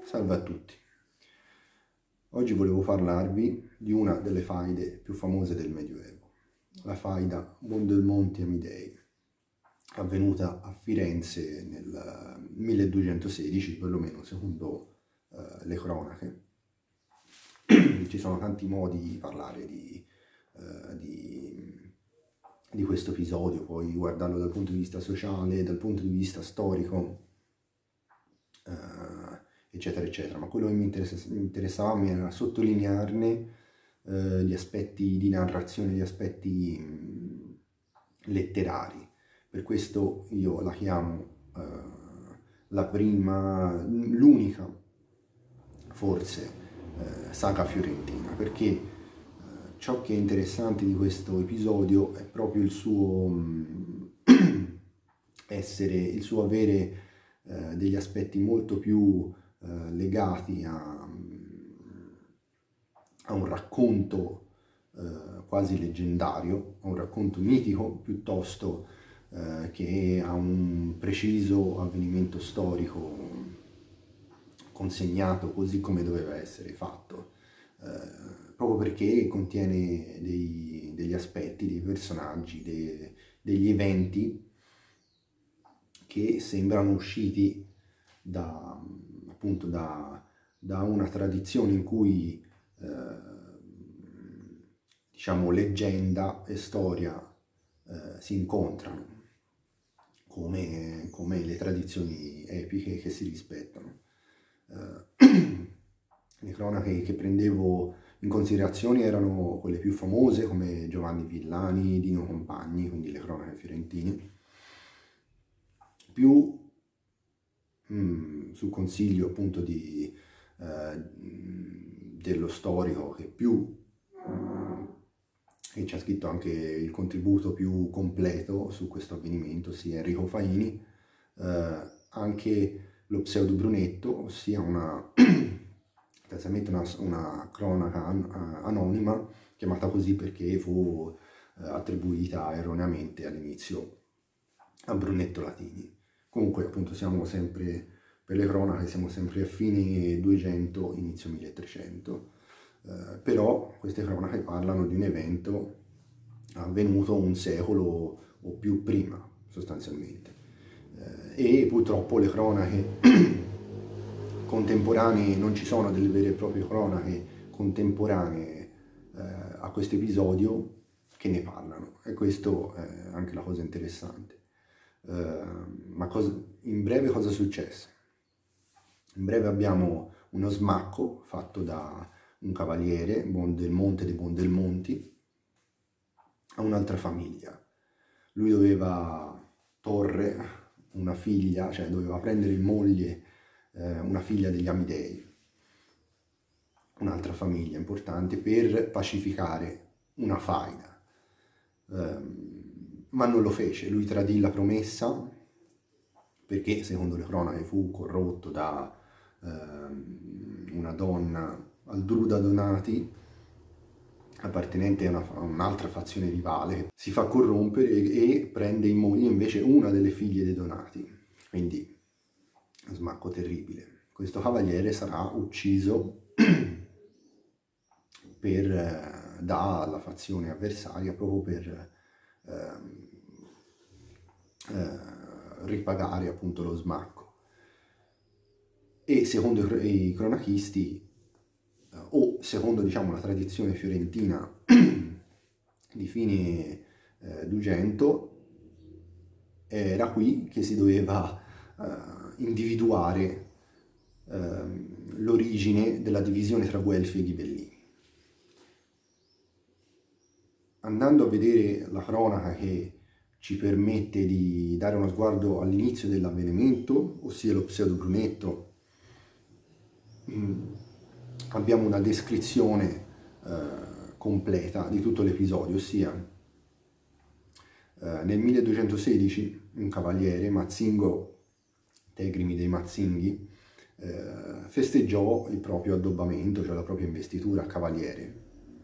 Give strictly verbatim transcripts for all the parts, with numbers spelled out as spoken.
Salve a tutti. Oggi volevo parlarvi di una delle faide più famose del Medioevo, la faida Buondelmonti Amidei, avvenuta a Firenze nel milleduecentosedici, perlomeno secondo eh, le cronache. Ci sono tanti modi di parlare di, eh, di, di questo episodio, puoi guardarlo dal punto di vista sociale, dal punto di vista storico, eh, eccetera eccetera, ma quello che mi, interessa, mi interessava a me era sottolinearne eh, gli aspetti di narrazione, gli aspetti mh, letterari. Per questo io la chiamo eh, la prima, l'unica forse eh, saga fiorentina, perché eh, ciò che è interessante di questo episodio è proprio il suo mh, essere, il suo avere eh, degli aspetti molto più eh, legati a, a un racconto eh, quasi leggendario, a un racconto mitico, piuttosto eh, che a un preciso avvenimento storico consegnato così come doveva essere fatto, eh, proprio perché contiene dei, degli aspetti, dei personaggi, dei, degli eventi che sembrano usciti da, appunto da, da una tradizione in cui eh, diciamo leggenda e storia eh, si incontrano, come, come le tradizioni epiche che si rispettano. Eh, le cronache che prendevo in considerazione erano quelle più famose, come Giovanni Villani, Dino Compagni, quindi le cronache fiorentine, più mh, sul consiglio appunto di, eh, dello storico che più mh, che ci ha scritto anche il contributo più completo su questo avvenimento, ossia Enrico Faini, eh, anche lo Pseudo Brunetto, ossia una, una, una cronaca an anonima, chiamata così perché fu eh, attribuita erroneamente all'inizio a Brunetto Latini. Comunque appunto siamo sempre, per le cronache siamo sempre a fine duecento, inizio milletrecento, eh, però queste cronache parlano di un evento avvenuto un secolo o più prima sostanzialmente, eh, e purtroppo le cronache contemporanee, non ci sono delle vere e proprie cronache contemporanee eh, a questo episodio che ne parlano, e questo è anche la cosa interessante. Uh, ma cosa, in breve cosa è successo? In breve abbiamo uno smacco fatto da un cavaliere, Buondelmonte dei Buondelmonti, a un'altra famiglia. Lui doveva torre una figlia, cioè doveva prendere in moglie eh, una figlia degli Amidei, un'altra famiglia importante, per pacificare una faida. Um, ma non lo fece, lui tradì la promessa perché secondo le cronache fu corrotto da eh, una donna, Aldruda Donati, appartenente a un'altra fazione rivale, si fa corrompere e, e prende in moglie invece una delle figlie dei Donati, quindi smacco terribile. Questo cavaliere sarà ucciso per, eh, dalla fazione avversaria proprio per eh, eh, ripagare appunto lo smacco. E secondo i cronachisti, eh, o secondo diciamo la tradizione fiorentina di fine eh, duecento, era qui che si doveva eh, individuare eh, l'origine della divisione tra Guelfi e Ghibellini. Andando a vedere la cronaca che ci permette di dare uno sguardo all'inizio dell'avvenimento, ossia lo Pseudo Brunetto, abbiamo una descrizione eh, completa di tutto l'episodio, ossia eh, nel milleduecentosedici un cavaliere, Mazzingo Tegrimi dei Mazzinghi, eh, festeggiò il proprio addobbamento, cioè la propria investitura a cavaliere,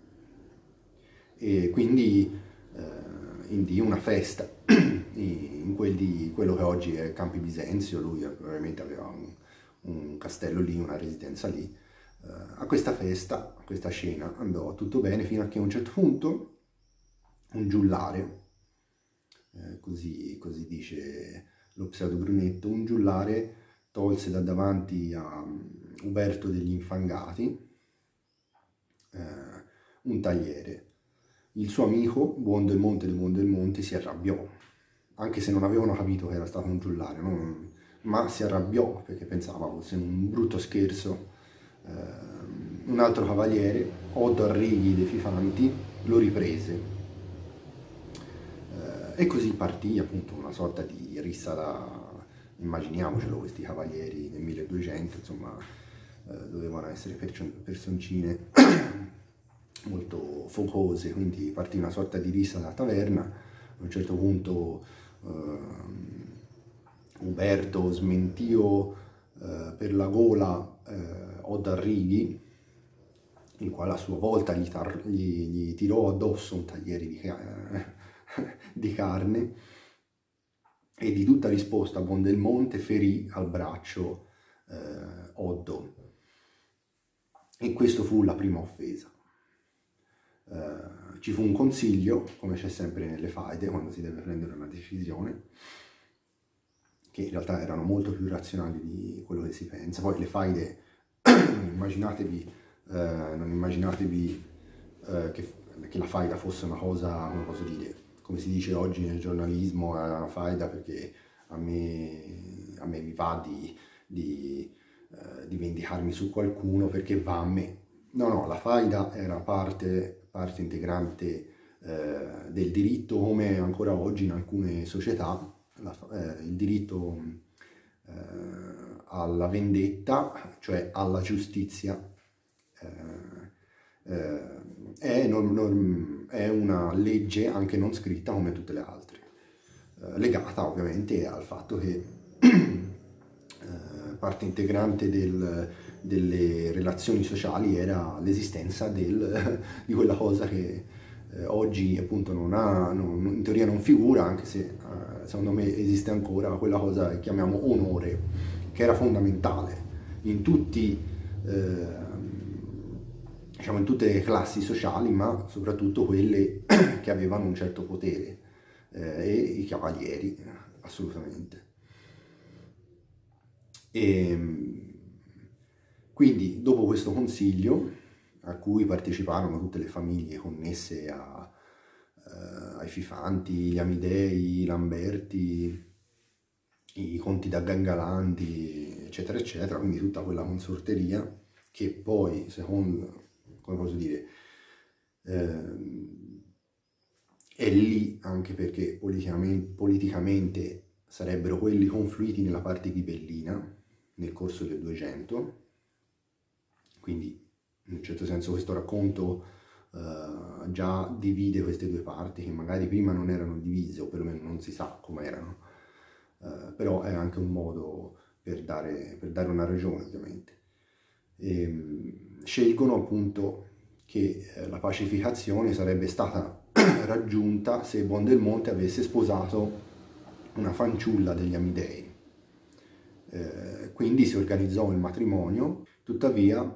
e quindi eh, indì una festa in quel di quello che oggi è Campi Bisenzio. Lui probabilmente aveva un, un castello lì, una residenza lì. Uh, a questa festa, a questa cena andò tutto bene fino a che a un certo punto un giullare, eh, così, così dice lo pseudo Brunetto, un giullare tolse da davanti a um, Uberto degli Infangati eh, un tagliere. Il suo amico Buondelmonte di Buondelmonte si arrabbiò, anche se non avevano capito che era stato un giullare, no? Ma si arrabbiò perché pensava fosse un brutto scherzo. Uh, un altro cavaliere, Oddo Arrighi dei Fifanti, lo riprese uh, e così partì appunto una sorta di rissa da, immaginiamocelo, questi cavalieri nel milleduecento, insomma uh, dovevano essere personcine molto focose, quindi partì una sorta di rissa da taverna. A un certo punto uh, Uberto smentio uh, per la gola Uh, Oddo Arrighi, il quale a sua volta gli, gli, gli tirò addosso un tagliere di, uh, di carne, e di tutta risposta Buondelmonte ferì al braccio uh, Oddo, e questo fu la prima offesa. Uh, ci fu un consiglio, come c'è sempre nelle faide quando si deve prendere una decisione, che in realtà erano molto più razionali di quello che si pensa. Poi le faide, non immaginatevi, eh, non immaginatevi eh, che, che la faida fosse una cosa, come posso dire, come si dice oggi nel giornalismo, è una faida perché a me, a me mi va di, di, eh, di vendicarmi su qualcuno perché va a me. No, no, la faida era parte, parte integrante eh, del diritto, come ancora oggi in alcune società. La, eh, il diritto eh, alla vendetta, cioè alla giustizia, eh, eh, è, norm, norm, è una legge anche non scritta come tutte le altre, eh, legata ovviamente al fatto che eh, parte integrante del, delle relazioni sociali era l'esistenza di quella cosa che eh, oggi appunto non ha, non, in teoria non figura, anche se eh, secondo me esiste ancora quella cosa che chiamiamo onore, che era fondamentale in tutti, eh, diciamo in tutte le classi sociali, ma soprattutto quelle che avevano un certo potere, eh, e i cavalieri, assolutamente. E quindi dopo questo consiglio, a cui parteciparono tutte le famiglie connesse a, uh, ai Fifanti, gli Amidei, i Lamberti, i conti da Gangalanti, eccetera, eccetera, quindi tutta quella consorteria che poi, secondo, come posso dire, eh, è lì anche perché politicamente, politicamente sarebbero quelli confluiti nella parte ghibellina nel corso del duecento, quindi in un certo senso questo racconto uh, già divide queste due parti che magari prima non erano divise, o perlomeno non si sa come erano, uh, però è anche un modo per dare, per dare una ragione, ovviamente. E, um, scelgono appunto che eh, la pacificazione sarebbe stata raggiunta se Buondelmonte avesse sposato una fanciulla degli Amidei. Eh, quindi si organizzò il matrimonio, tuttavia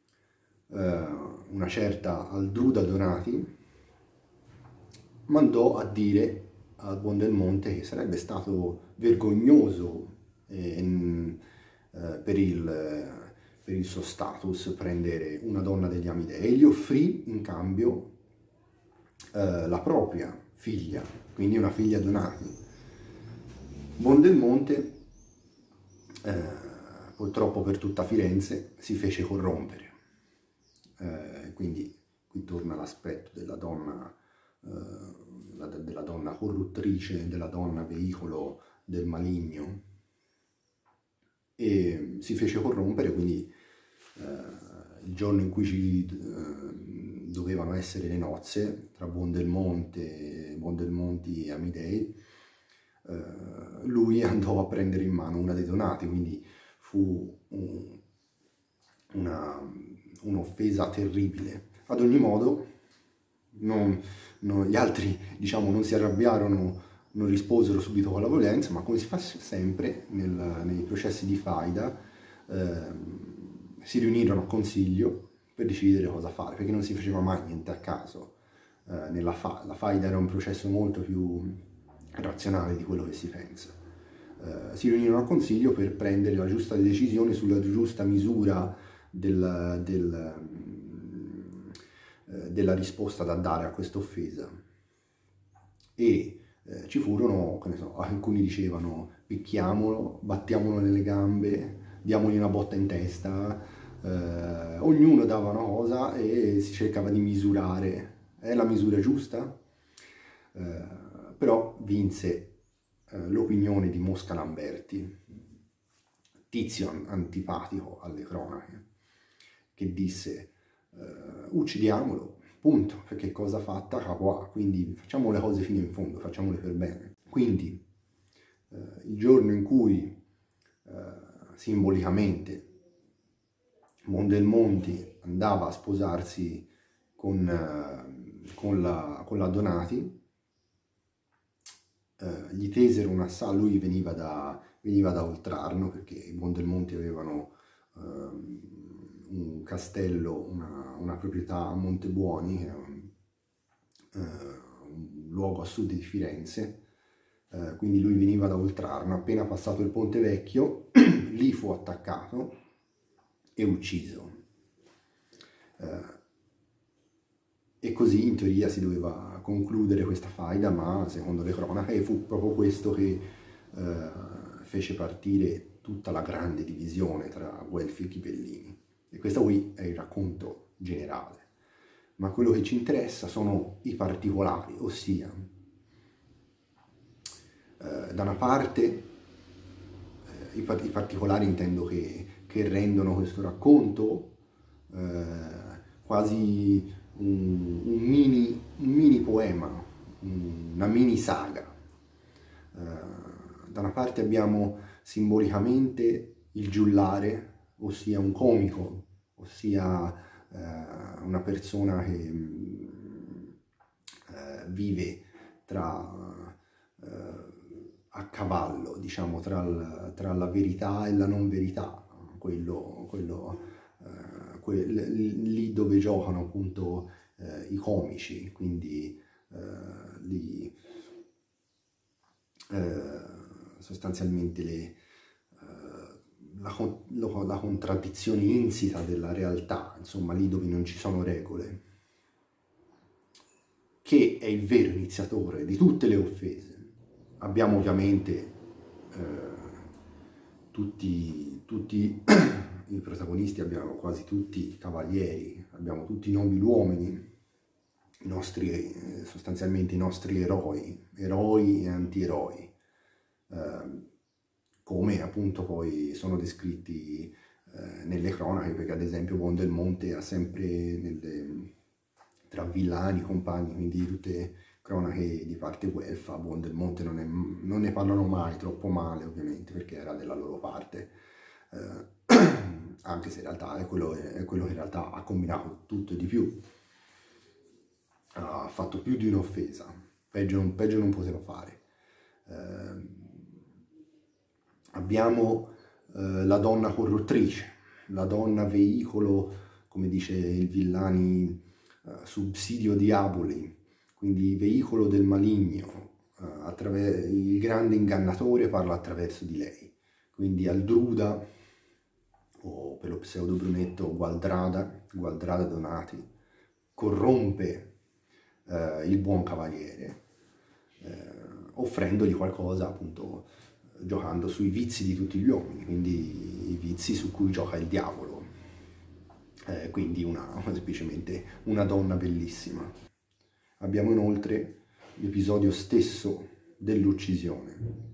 una certa Aldruda Donati mandò a dire a Buondelmonte che sarebbe stato vergognoso eh, per, il, per il suo status prendere una donna degli Amidei, e gli offrì in cambio eh, la propria figlia, quindi una figlia Donati. Buondelmonte, eh, purtroppo per tutta Firenze, si fece corrompere. Eh, quindi qui torna l'aspetto della donna, eh, della donna corruttrice, della donna veicolo del maligno, e si fece corrompere, quindi eh, il giorno in cui ci eh, dovevano essere le nozze tra Buondelmonte, Buondelmonti e Amidei, eh, lui andò a prendere in mano una dei Donati, quindi fu un, una un'offesa terribile. Ad ogni modo, non, non, gli altri, diciamo, non si arrabbiarono, non risposero subito con la violenza, ma come si fa sempre nel, nei processi di faida, ehm, si riunirono a consiglio per decidere cosa fare, perché non si faceva mai niente a caso. Eh, nella fa la faida era un processo molto più razionale di quello che si pensa. Eh, si riunirono a consiglio per prendere la giusta decisione sulla giusta misura del, del, eh, della risposta da dare a questa offesa. E eh, ci furono, che ne so, alcuni dicevano picchiamolo, battiamolo nelle gambe, diamogli una botta in testa, eh, ognuno dava una cosa e si cercava di misurare. È la misura giusta? Eh, però vinse eh, l'opinione di Mosca Lamberti, tizio antipatico alle cronache, che disse eh, uccidiamolo, punto, perché cosa fatta capo a, quindi facciamo le cose fino in fondo, facciamole per bene. Quindi eh, il giorno in cui eh, simbolicamente Mondelmonti andava a sposarsi con, eh, con, la, con la Donati, eh, gli tesero un assalto, lui veniva da, veniva da Oltrarno, perché i Mondelmonti avevano eh, un castello, una, una proprietà a Montebuoni, che è un, eh, un luogo a sud di Firenze, eh, quindi lui veniva da Oltrarno. Appena passato il Ponte Vecchio, lì fu attaccato e ucciso. Eh, e così in teoria si doveva concludere questa faida, ma secondo le cronache fu proprio questo che eh, fece partire tutta la grande divisione tra Guelfi e Ghibellini. E questo qui è il racconto generale. Ma quello che ci interessa sono i particolari, ossia eh, da una parte eh, i, i particolari intendo che, che rendono questo racconto eh, quasi un, un, mini, un mini poema, una mini saga. Eh, da una parte abbiamo simbolicamente il giullare, ossia un comico, ossia eh, una persona che eh, vive tra, eh, a cavallo, diciamo, tra, il, tra la verità e la non verità, quello, quello eh, que, lì dove giocano appunto eh, i comici, quindi eh, lì, eh, sostanzialmente le La, la, la contraddizione insita della realtà, insomma lì dove non ci sono regole, che è il vero iniziatore di tutte le offese. Abbiamo ovviamente eh, tutti, tutti i protagonisti, abbiamo quasi tutti i cavalieri, abbiamo tutti i nobili uomini, i nostri, eh, sostanzialmente i nostri eroi, eroi e antieroi. Eh, come appunto poi sono descritti eh, nelle cronache, perché ad esempio Mondelmonte ha sempre nelle, tra villani, compagni, quindi tutte cronache di parte guelfa. Mondelmonte non, è, non ne parlano mai troppo male, ovviamente, perché era della loro parte, eh, anche se in realtà è quello, è quello che in realtà ha combinato tutto e di più, ha fatto più di un'offesa, peggio, peggio non poteva fare. Eh, Abbiamo eh, la donna corruttrice, la donna veicolo, come dice il Villani, eh, subsidio diaboli, quindi veicolo del maligno. Eh, il grande ingannatore parla attraverso di lei, quindi Aldruda, o per lo pseudo Brunetto Gualdrada, Gualdrada Donati, corrompe eh, il buon cavaliere, eh, offrendogli qualcosa appunto, giocando sui vizi di tutti gli uomini, quindi i vizi su cui gioca il diavolo, eh, quindi una, semplicemente una donna bellissima. Abbiamo inoltre l'episodio stesso dell'uccisione.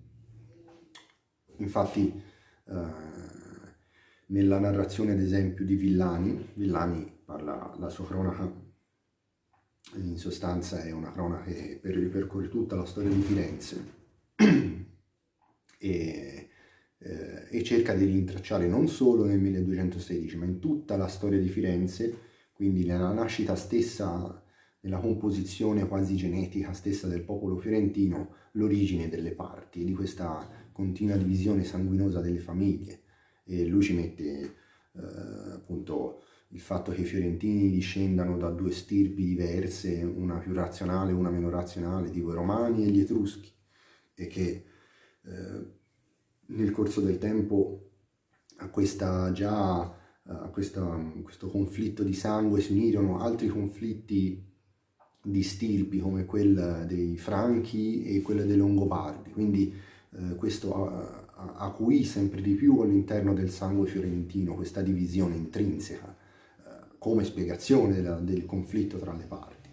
Infatti eh, nella narrazione ad esempio di Villani, Villani parla, la sua cronaca in sostanza è una cronaca che ripercorre tutta la storia di Firenze, E, eh, e cerca di rintracciare non solo nel milleduecentosedici, ma in tutta la storia di Firenze, quindi nella nascita stessa, nella composizione quasi genetica stessa del popolo fiorentino, l'origine delle parti, di questa continua divisione sanguinosa delle famiglie, e lui ci mette eh, appunto il fatto che i fiorentini discendano da due stirpi diverse, una più razionale e una meno razionale, tipo i romani e gli etruschi, e che eh, nel corso del tempo a questa già a questa, questo conflitto di sangue si unirono altri conflitti di stirpi come quella dei Franchi e quella dei Longobardi, quindi eh, questo a, acuì sempre di più all'interno del sangue fiorentino questa divisione intrinseca come spiegazione della, del conflitto tra le parti.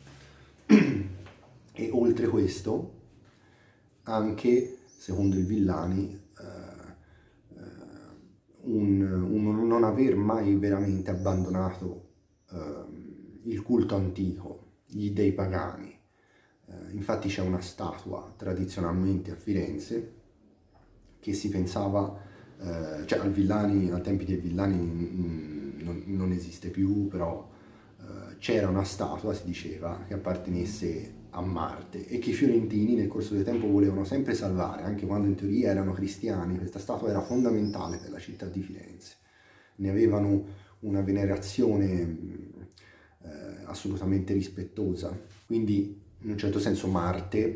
E oltre questo, anche, secondo il Villani, eh, un, un non aver mai veramente abbandonato eh, il culto antico, gli dei pagani. Eh, infatti c'è una statua tradizionalmente a Firenze che si pensava, eh, cioè al Villani, al tempi dei Villani, mh, Non, non esiste più, però eh, c'era una statua, si diceva, che appartenesse a Marte e che i fiorentini nel corso del tempo volevano sempre salvare, anche quando in teoria erano cristiani. Questa statua era fondamentale per la città di Firenze. Ne avevano una venerazione eh, assolutamente rispettosa. Quindi, in un certo senso, Marte,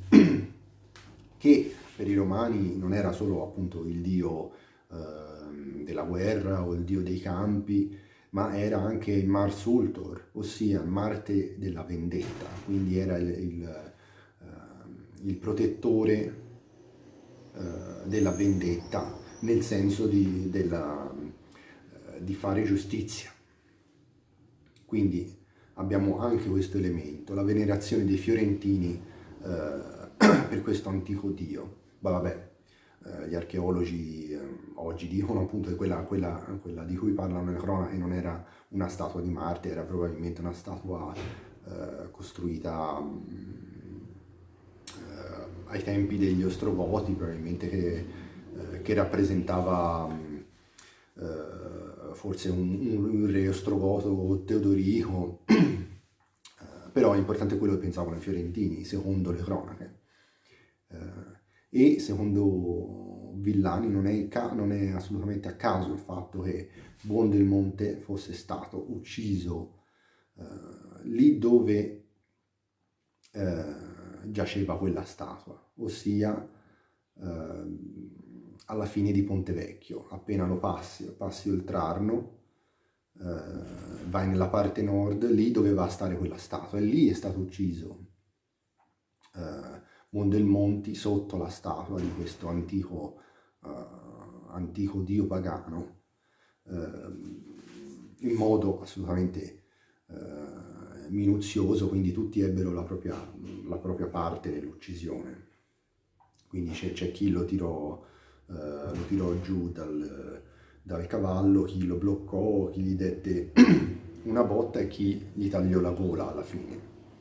che per i romani non era solo appunto il dio eh, della guerra o il dio dei campi, ma era anche il Mars Ultor, ossia il Marte della vendetta, quindi era il, il, uh, il protettore uh, della vendetta, nel senso di, della, uh, di fare giustizia. Quindi abbiamo anche questo elemento, la venerazione dei fiorentini uh, per questo antico dio. Ma vabbè, Uh, gli archeologi uh, oggi dicono appunto che quella, quella, quella di cui parlano le cronache non era una statua di Marte, era probabilmente una statua uh, costruita um, uh, ai tempi degli Ostrogoti, probabilmente che, uh, che rappresentava um, uh, forse un, un re ostrogoto Teodorico, uh, però è importante quello che pensavano i fiorentini, secondo le cronache. Uh, E secondo Villani non è, non è assolutamente a caso il fatto che Buondelmonte fosse stato ucciso eh, lì dove eh, giaceva quella statua, ossia eh, alla fine di Ponte Vecchio. Appena lo passi, passi oltre Arno, eh, vai nella parte nord, lì doveva stare quella statua, e lì è stato ucciso eh, Buondelmonti sotto la statua di questo antico, uh, antico dio pagano, uh, in modo assolutamente uh, minuzioso, quindi tutti ebbero la propria, la propria parte nell'uccisione. Quindi c'è chi lo tirò, uh, lo tirò giù dal, dal cavallo, chi lo bloccò, chi gli dette una botta e chi gli tagliò la gola alla fine.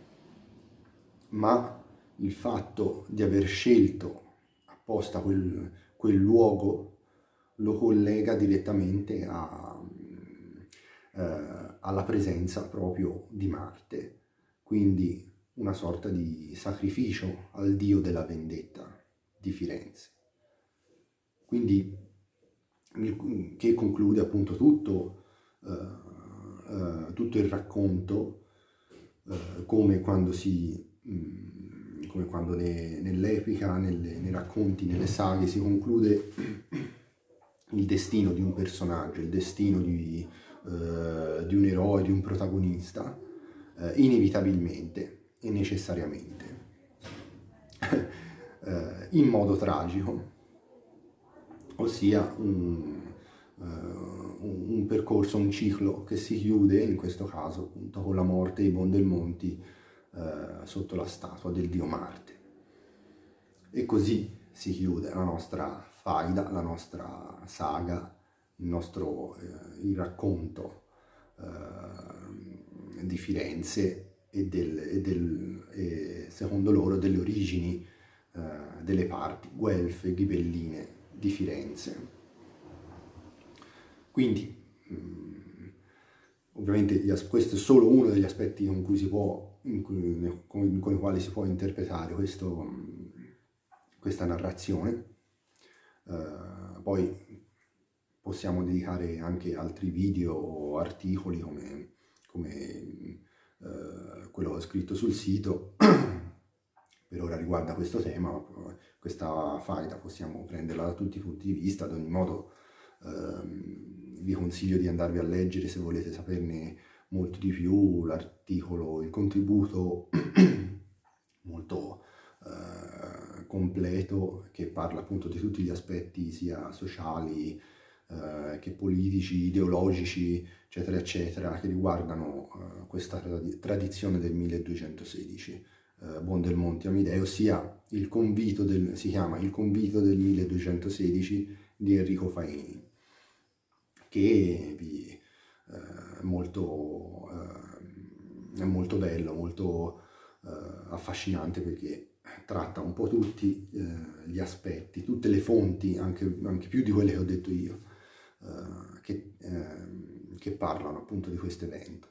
Ma il fatto di aver scelto apposta quel, quel luogo lo collega direttamente a, eh, alla presenza proprio di Marte, quindi una sorta di sacrificio al dio della vendetta di Firenze. Quindi che conclude appunto tutto, eh, eh, tutto il racconto, eh, come quando si... Mh, come quando nell'epica, nei racconti, nelle saghe si conclude il destino di un personaggio, il destino di, eh, di un eroe, di un protagonista, eh, inevitabilmente e necessariamente, eh, in modo tragico, ossia un, uh, un, un percorso, un ciclo che si chiude, in questo caso appunto con la morte di Buondelmonti, Uh, sotto la statua del dio Marte. E così si chiude la nostra faida, la nostra saga, il nostro uh, il racconto uh, di Firenze e, del, e, del, e secondo loro delle origini uh, delle parti guelfe, ghibelline di Firenze. Quindi mh, ovviamente questo è solo uno degli aspetti con cui si può In cui, con, con i quali si può interpretare questo, questa narrazione. Uh, poi possiamo dedicare anche altri video o articoli come, come eh, quello che ho scritto sul sito. Per ora riguarda questo tema, questa faida possiamo prenderla da tutti i punti di vista. Ad ogni modo ehm, vi consiglio di andarvi a leggere se volete saperne molto di più l'articolo, il contributo molto eh, completo, che parla appunto di tutti gli aspetti sia sociali eh, che politici, ideologici, eccetera eccetera, che riguardano eh, questa trad tradizione del milleduecentosedici, eh, Buondelmonti Amidei, ossia il convito del, si chiama Il convito del milleduecentosedici di Enrico Faini, che vi, eh, molto, eh, è molto bello, molto eh, affascinante, perché tratta un po' tutti eh, gli aspetti, tutte le fonti, anche, anche più di quelle che ho detto io, eh, che, eh, che parlano appunto di questo evento.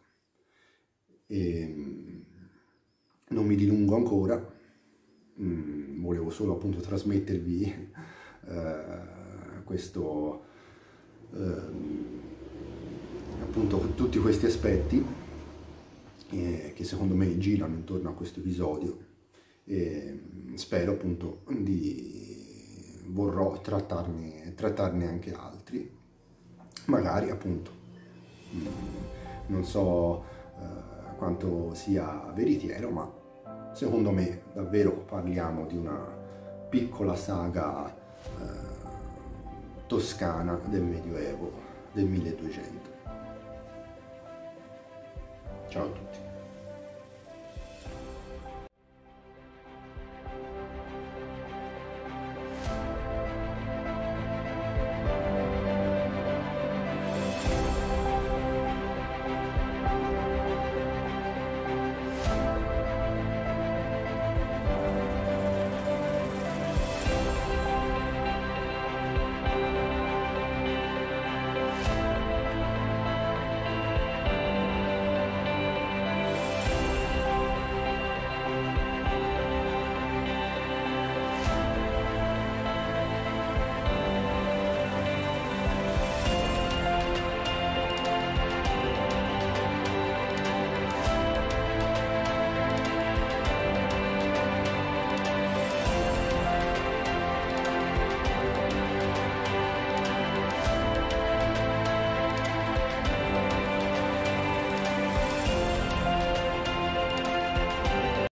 E non mi dilungo ancora, mm, volevo solo appunto trasmettervi eh, questo, eh, appunto tutti questi aspetti eh, che secondo me girano intorno a questo episodio, e spero appunto di vorrò trattarne, trattarne anche altri, magari appunto mh, non so eh, quanto sia veritiero, ma secondo me davvero parliamo di una piccola saga eh, toscana del Medioevo, del milleduecento. Ciao a tutti.